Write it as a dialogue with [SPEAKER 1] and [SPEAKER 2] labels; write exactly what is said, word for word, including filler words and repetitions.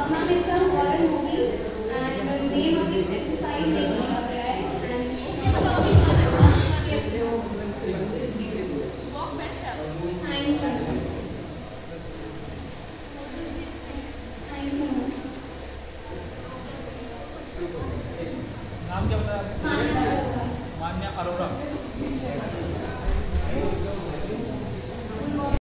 [SPEAKER 1] ma'am, it's a horror movie and the name of it specified नहीं किया गया है and
[SPEAKER 2] नाम क्या बताया?
[SPEAKER 1] मान्या अरोरा।
[SPEAKER 2] मान्या अरोरा।